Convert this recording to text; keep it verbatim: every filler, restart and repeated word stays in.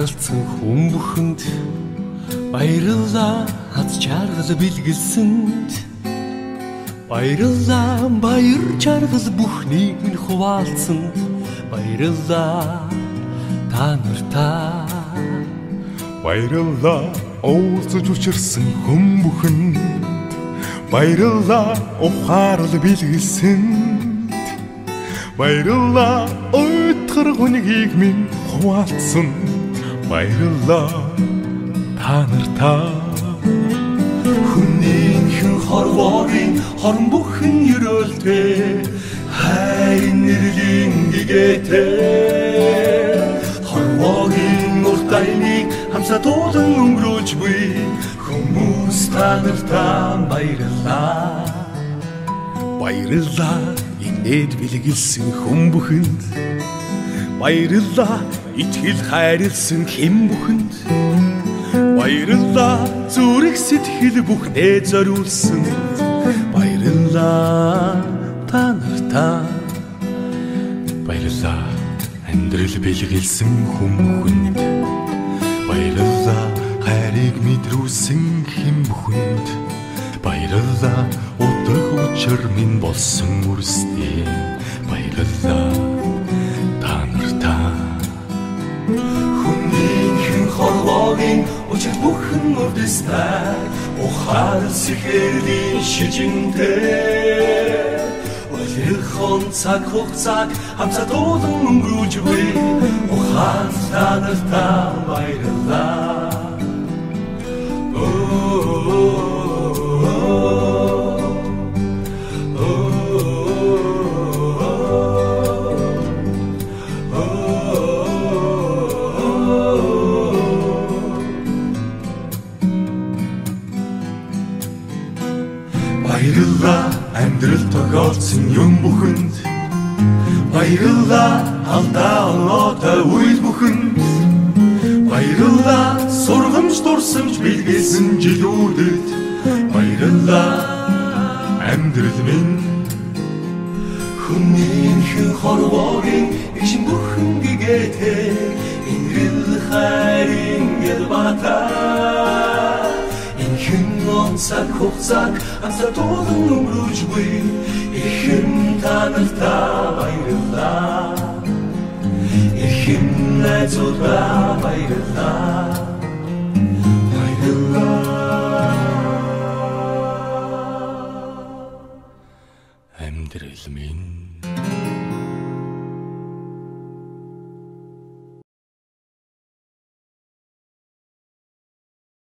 Заргалцсан хүн бүхэнд баярлалаа хаз чаргал бэлгэлсэнд баярлалаа баяр чаргал бүхнийг минь хуваалцсанд баярлалаа та нартаа баярлалаа уулзаж учирсан хүн бүхэнд баярлалаа ухаарл бэлгэлсэнд баярлалаа өйтгөр хүнийг минь хуваалцсанд баярлалаа та нартаа хүнийн хэн хорвоогийн хорон бүхэн ерөөлтэй хайрын нэрлийн гэгээтэй хорвоогийн урт аймыг хамсатуулан өнгөрүүлж буй хүмүүс та нартаа баярлалаа баярлалаа инээд бэлгэлсэн хүн бүхэнд баярлалаа итгэл хайрлсан хэм бүхэнд баярлалаа зүрх сэтгэл бүхнээ зориулсан баярлалаа та нартаа баярлалаа амьдрал бэлгэлсэн хүн бүхэнд баярлалаа хайрыг мэдрүүлсэн хэм бүхэнд баярлалаа утга учир минь болсон үрстэй баярлалаа та нартаа хүнийн хэн хорвоогийн учир бүхэн үрдэстэй ухаал сэхэрлийн шижинтэй Өлөрхон цаг хугацааг хамсатуулан өнгөрүүлж буй ухаан та нартаа баярлалаа баярлалаа амьдрал тохиолдсон юм бүхэнд баярлалаа алдаа оноотой үйл бүхэнд баярлалаа сургамж дурсамж бэлгэлсэн жилүүдэд баярлалаа амьдрал минь хүнийн хэн хорвоогийн ишин бүхэн гэгээтэй инрэл хайрын ялбатаа хэн онцаг хугацааг хамсатуулан өнгөрүүлж буй ихэн та нартаа баярлалаа ихэн найзуудаа баярлалаа баярлалаа амьдрал минь